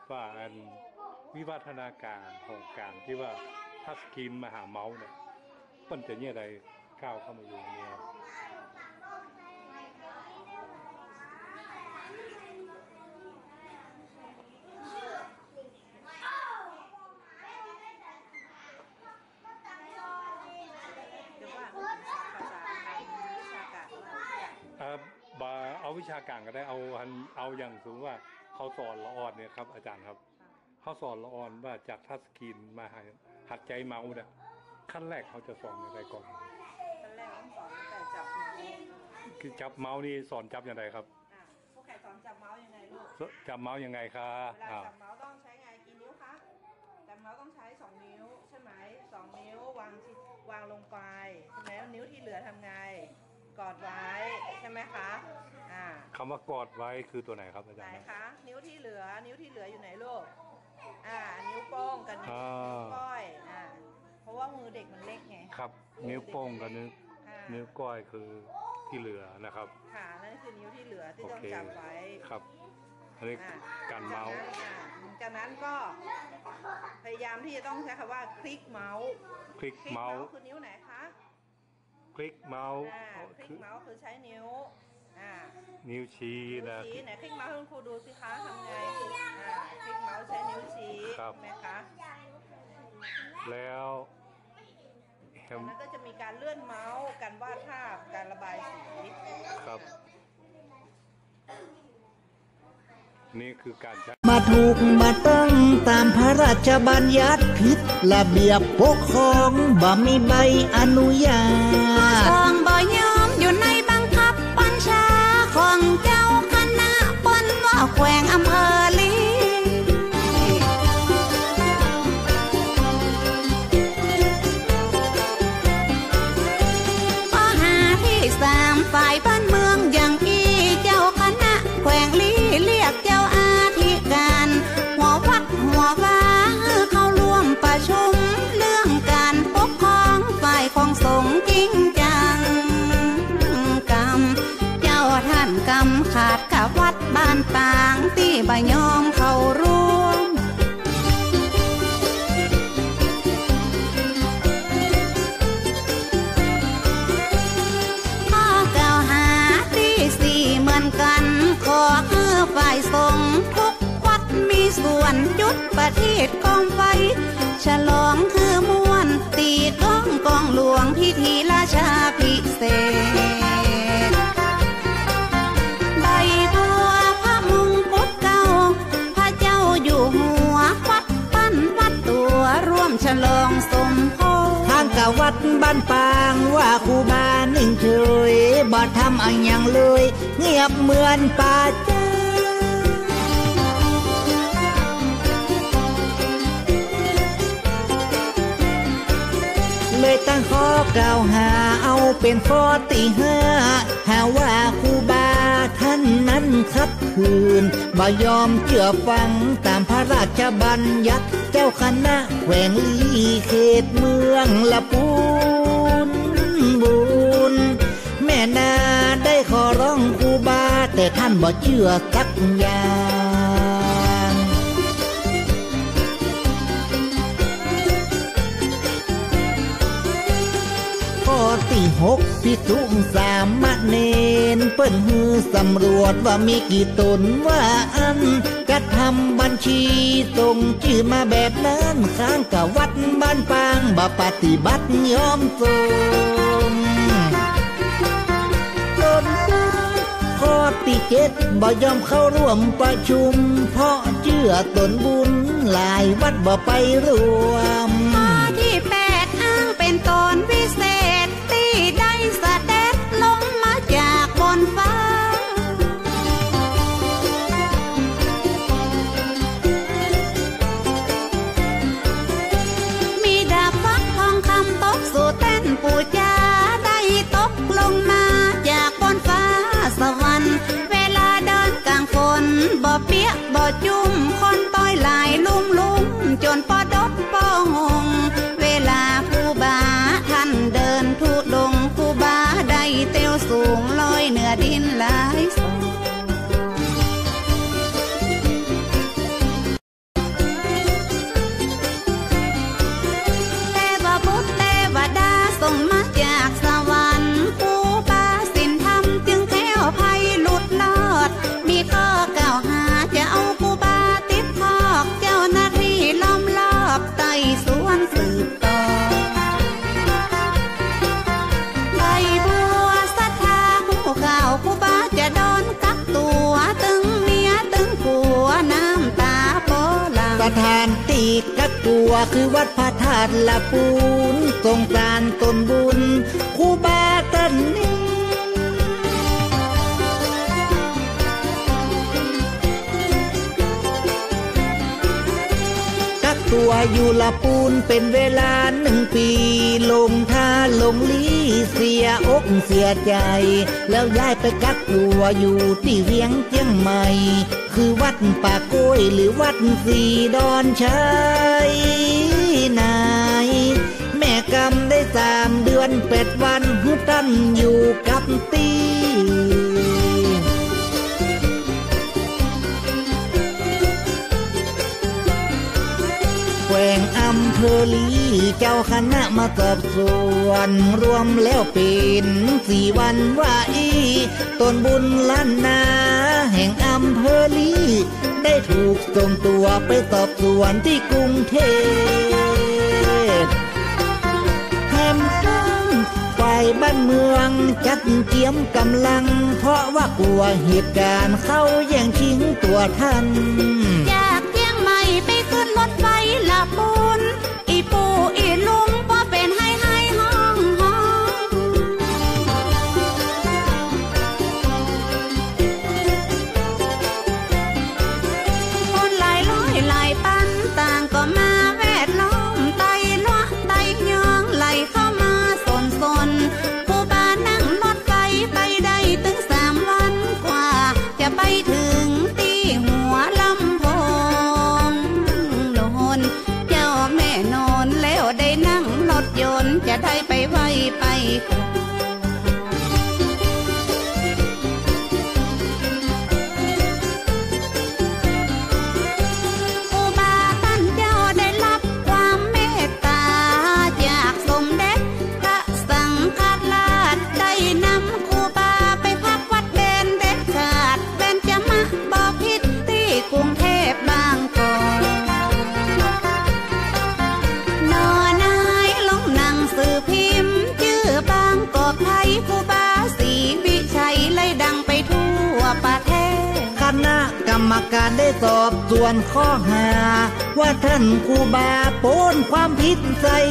ว่าวิวัฒนาการของการที่ว่าทัชสกรีนมาหาเมาส์เนี่ยมันจะเนี่ยอะไรก้าวเข้ามาอยู่เนี่ยเอาวิชาการก็ได้เอาอย่างสูงว่าเขาสอนละอ่อนเนี่ยครับอาจารย์ครับเขาสอนละอ่อนว่าจากทัชสกรีนมาหัดใจเมาส์เนี่ยขั้นแรกเขาจะสอนอะไรก่อนขั้นแรกต้องสอนแต่จับเมาส์คือจับเมาส์นี่สอนจับยังไงครับพวกแขกสอนจับเมาส์ยังไงลูกจับเมาส์ยังไงครับเวลาจับเมาส์ต้องใช้ไงกี่นิ้วคะจับเมาส์ต้องใช้2นิ้วใช่ไหม2นิ้ววางลงไปใช่ไหมนิ้วที่เหลือทำไงกอดไว้ใช่ไหมคะคำว่ากอดไว้คือตัวไหนครับอาจารย์ไหนคะนิ้วที่เหลืออยู่ไหนลูกนิ้วโป้งกับนิ้วก้อยเพราะว่ามือเด็กมันเล็กไงครับนิ้วโป้งกับนิ้วก้อยคือที่เหลือนะครับค่ะนั่นคือนิ้วที่เหลือที่ต้องจับไว้ครับอันนี้การเมาส์จากนั้นก็พยายามที่จะต้องใช้คำว่าคลิกเมาส์คือนิ้วไหนคะคลิกเมาส์คือใช้นิ้วชี้นะไหนคลิกเมาส์คุณครูดูสิคะทำไงคลิกเมาส์ใช้นิ้วชี้ใช่ไหมคะแล้วนั้นก็จะมีการเลื่อนเมาส์การวาดภาพการระบายสีครับนี่คือการมาถูกมาต้องตามพระราชบัญญัติผิดระเบียบปกครองบ่มีใบอนุญาตทองบ่ยอมอยู่ในบังคับบัญชาของเจ้าคณะปนว่าแขวงอำเภอลีข้อหาที่3ฝ่ายบ้านเมืองอย่างกี้เจ้าคณะแขวงลีเรียกเจ้าอาธิการหัววัดหัววาเข้าร่วมประชุมเรื่องการปกครองฝ่ายของสงฆ์จริงจังกรรมเจ้าท่านกรรมขาดกับวัดบ้านปางที่บ่ยอมเข้าร่วมข้อกล่าวหาที่4เหมือนกันขอคือฝ่ายสงฆ์ทุกวัดมีส่วนจุดประทีปกองไฟฉลองคือม่วนตีกองหลวงพิธีราชาพิเศษใบบัวพระมงกุฎเก่าพระเจ้าอยู่หัววัดปั้นวัดตัวร่วมฉลองสมโภชทางกะวัดบ้านปางว่าครูบานิ่งเฉยบ่ทำอะไรอย่างเลยเงียบเหมือนป่าจ้าเลยตั้งข้อกล่าวหาเอาเป็นข้อที่5หาว่าครูบาท่านนั้นขัดขืนบ่ยอมเชื่อฟังตามพระราชบัญญัติเจ้าคณะแขวงลีเขตเมืองละปูนบุญแม่นาได้ขอร้องครูบาแต่ท่านบ่เชื่อสักอย่างข้อที่6พิสุสามเณรเปิ้นฮือสำรวจว่ามีกี่ตนว่าอันกระทำบัญชีส่งชื่อมาแบบนั้นข้างกับวัดบ้านปางบ่ปฏิบัติยอมส่งข้อที่7บ่ยอมเข้าร่วมประชุมเพราะเชื่อตนบุญหลายวัดบ่ไปรวมข้อที่8อ้างเป็นตนวิเศษที่ได้เสด็จลงมาจากบนฟ้ามีดาบฟักทองคำตกสู่เต้นปูจาได้ตกลงมาจากบนฟ้าสวรรค์เวลาเดินกลางฝนบ่เปียกบ่จุ่มคนต้อยลายลุ่มจนปอดบปอหงเวลาครูบาท่านเดินทุดงครูบาได้เตียวสูงลอยเหนือดินหลายถานตีกักตัวคือวัดพระธาตุละปูนทรงสารตนบุญครูบาท่านนี้ตัวอยู่ละปูนเป็นเวลา1 ปีลงท่าลงลี้เสียอกเสียใจแล้วย้ายไปกักตัวอยู่ที่เวียงเจียงใหม่คือวัดป่าโก้ยหรือวัดสีดอนชัยนายแม่กำได้3 เดือน8 วันหูตั้นอยู่กับตีแขวงอำเภอลีเจ้าคณะมาสอบสวนรวมแล้วเป็น4 วันว่าตนบุญล้านนาแห่งอำเภอลีได้ถูกส่งตัวไปสอบสวนที่กรุงเทพแถมทั้งฝ่ายบ้านเมืองจัดเตรียมกำลังเพราะว่ากลัวเหตุการณ์เข้าแย่งชิงตัวท่านจากเชียงใหม่ไปขึ้นรถไฟละปูนอีปูอีลุงก็เป็นให้ห้องคนหลายร้อยหลายปันต่างก็มาแวดล้อมไต่ล้อไต่ยองไหลเข้ามาสนครูบานั่งรถไฟไปได้ถึง3 วันกว่าจะไปถึงตีหัวลำโพงโนนเจ้าแม่นอนแล้วได้นั่งรถยนต์จะได้ไปไวไปครูบาท่านเจ้าได้รับความเมตตาจากสมเด็จพระสังฆราชได้นำครูบาไปพักวัดเบญเด็ดขาดเบญจมบพิตรที่กรุงเทพบางกอกนอนายลงหนังสือพิมพ์ชื่อบางกอกไทยครูบาศรีวิชัยเลยดังไปทั่วประเทศคณะกรรมการได้สอบสวนข้อหาว่าท่านครูบาโป้นความผิดใส่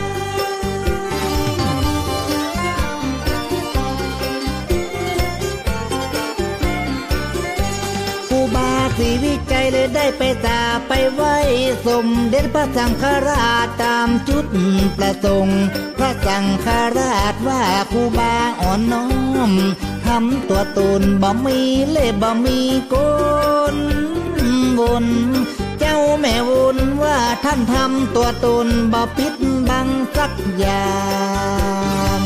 ครูบาศรีวิจัยเลยได้ไปตาไปไว้สมเด็จพระสังฆราชตามจุดประสงค์พระสังฆราชว่าครูบาอ่อนน้อมทำตัวตนบ่มีเล่บ่มีโกนวนเจ้าแม่วนว่าท่านทำตัวตนบ่ปิดบังสักอย่าง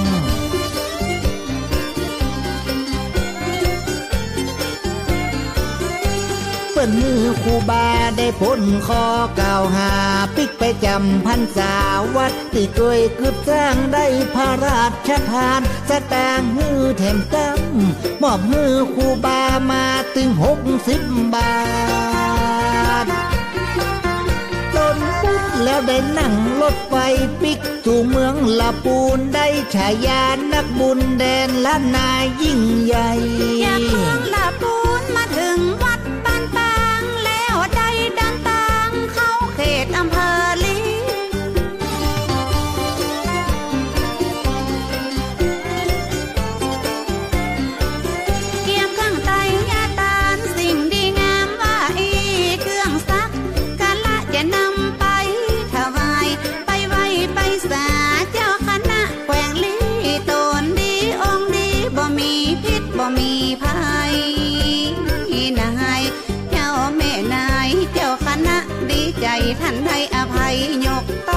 เปิ้นมือครูบาได้พ้นข้อกล่าวหาปิกไปจำพรรษาวัดที่เคยกึบสร้างได้พระราชทานสตางค์มือแถมตั้งมอบมือครูบามาถึง60 บาทต้นปุ๊บแล้วได้นั่งรถไฟปิกสู่เมืองละปูนได้ฉายานักบุญแดนล้านนายิ่งใหญ่จากเมืองละปูนมาถึงวัดบ้านปางแล้วได้เดินทางเข้าเขตอำเภอลีเกี่ยมข้างไตยาตานสิ่งดีงามว่าเครื่องซักกะละจะนำไปถวายไปไว้ไปสาเจ้าคณะแขวงลีตนดีองค์ดีบ่มีพิษบ่มีภัยนายเจ้าแม่นายเจ้าคณะดีใจท่านให้อภัยยกโต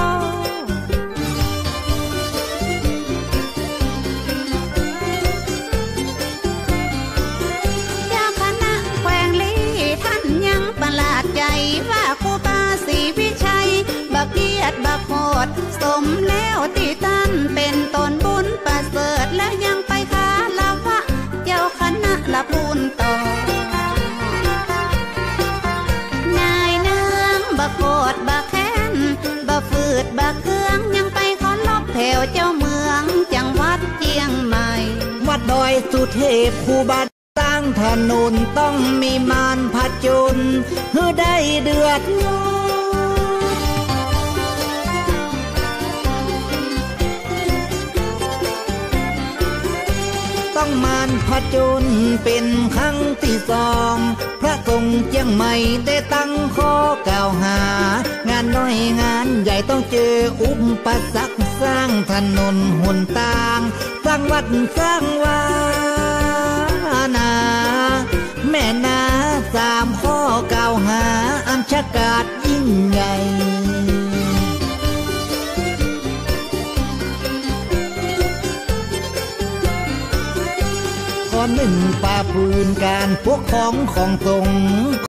เจ้าคณะแขวงลีท่านยังประหลาดใจว่าครูบาศรีวิชัยบักเกียรติบักโหดสมแล้วที่ท่านเป็นตนบุญประเสริฐและยังไปคาละวะเจ้าคณะละพูนต่อนายเนืองบักโหดบักแค้นบักฝืดบักเครื่องยังไปขอลบแถวเจ้าเมืองจังหวัดเชียงใหม่วัดดอยสุเทพครูบาสร้างถนนต้องมีมารผจญเพื่อได้เดือดร้อนต้องมานผจญเป็นครั้งที่สองพระทรงเจียงใหม่ได้ตั้งข้อกล่าวหางานน้อยงานใหญ่ต้องเจออุปสรรคสร้างถนนหนทางสร้างวัดสร้างวานาแม่นา3 ข้อกล่าวหาอันชะกาจยิ่งใหญ่ข้อ 1ป่าปืนการปกครองของสงฆ์